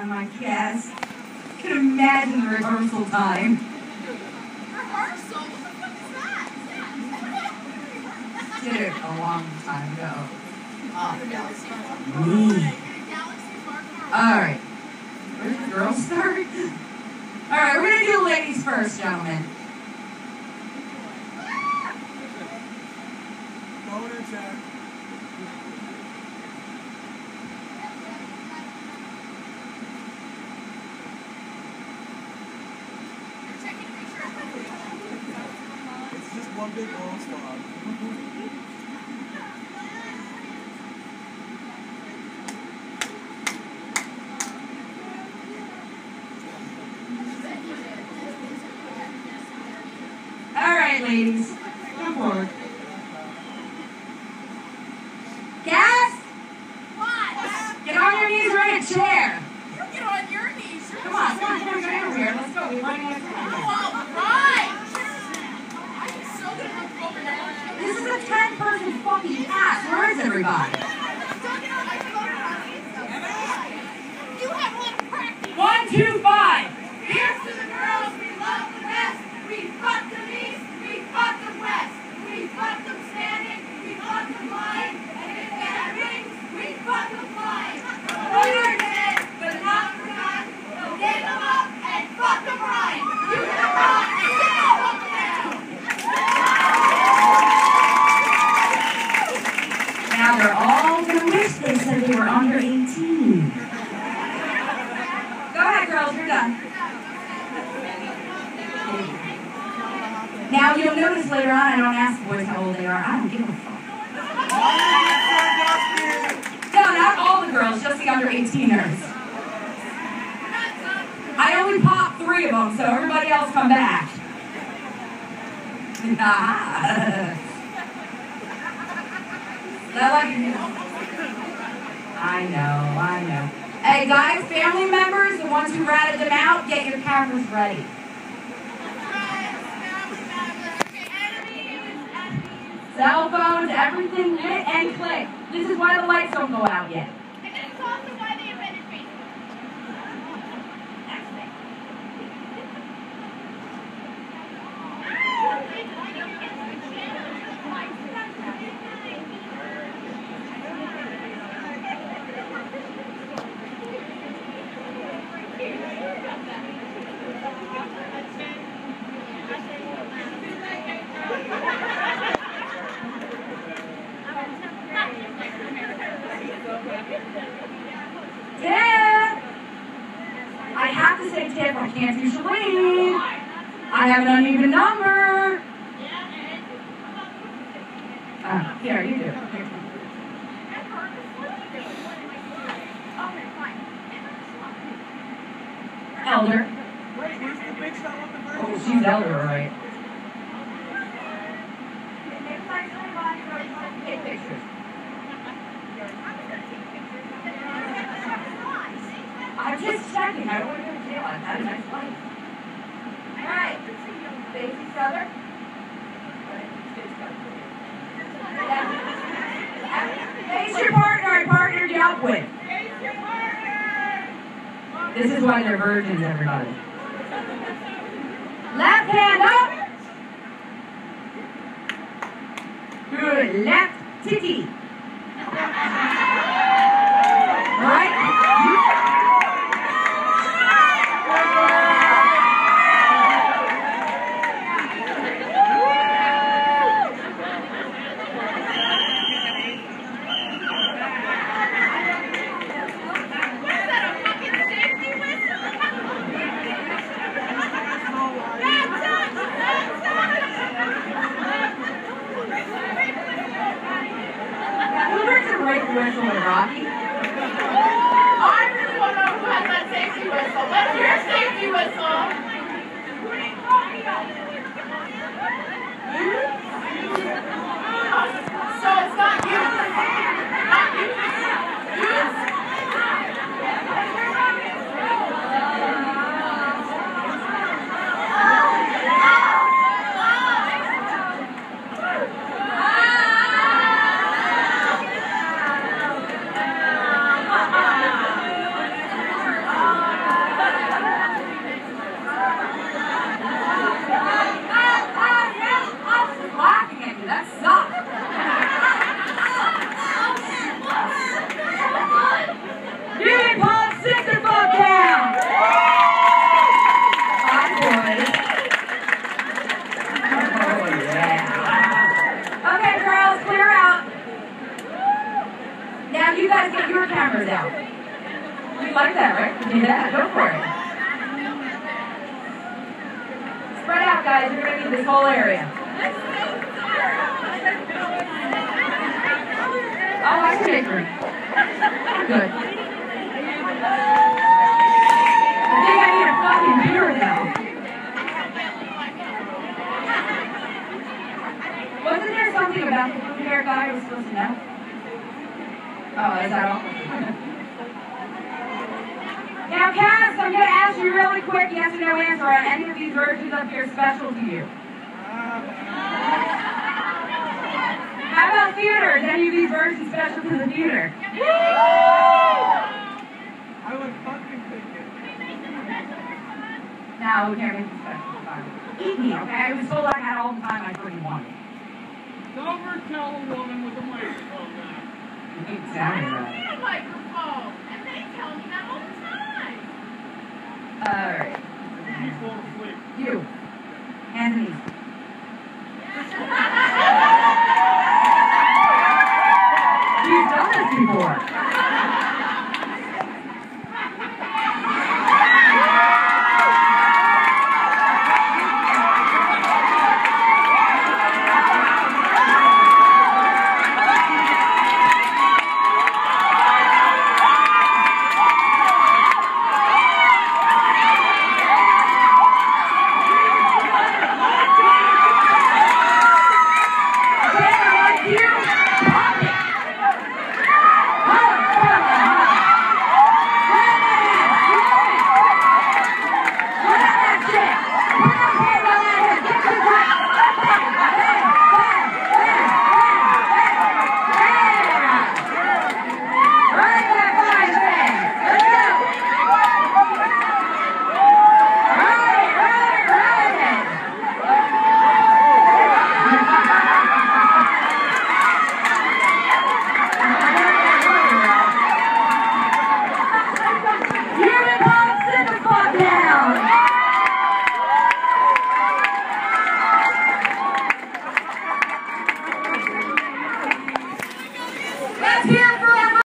on my guest. I can imagine the rehearsal time. Rehearsal? What the fuck is that? Did it a long time ago. Alright. Where did the girls start? Alright, we're gonna do the ladies first, gentlemen. Boner check. It's just one big oral swab. Alright, ladies. Come forward. Gas! What? Get on your knees, we're in a chair. You get on your knees. Come on, get over here. Let's go. We're running out of time. All right. I'm so gonna have to go over there. This is a 10-person fucking cast. Where is everybody? You have a little practice. 1, 2, 5. Here's to the girls, we love the best. We fuck them east, we fuck them west. We fuck them standing, we fuck them lying. And if they have rings, we fuck them flying. We are dead, but not forgotten. So dig them up and fuck them right. You can rock and fuck down. Now they're all gonna wish they said they were under 18. Go ahead, girls, you're done. Now you'll notice later on I don't ask boys how old they are. I don't give a fuck. No, not all the girls, just the under 18ers. I only popped 3 of them, so everybody else come back. I know. Hey guys, family members, the ones who ratted them out, get your cameras ready. Cell phones, everything lit and click. This is why the lights don't go out yet. And it's also why they invented Facebook. Next thing. Tiff! I have to say Tiff, I can't do Shalene. I have an uneven number. Here, you do. Elder. Wait, where's the big shot with the bird? Oh, she's elder, right? Take pictures. I'm just checking. I don't want to go to jail. I've had a nice life. All right. Face each other. Face your partner and partnered you up with. This is why they're virgins, everybody. Left hand up. Good. Left titty. Right? like that, right? Yeah, go for it. Spread out, guys. You're going to need this whole area. Oh, I can make room. Good. I think I need a fucking beer now. Wasn't there something about the blue hair guy I was supposed to know? Oh, is that all? Now, Cass, I'm going to ask you really quick yes or no answer. Are any of these versions up here special to you? How about theater? Is any of these versions special to the theater? I would fucking think it. No, we can't make them special. Fine. Eat me, okay? I was told I had all the time I freaking wanted. Never tell a woman with a microphone that. Exactly I right. don't need a microphone, and they tell me that all the time. Alright. He's falling asleep. You. Hands and knees.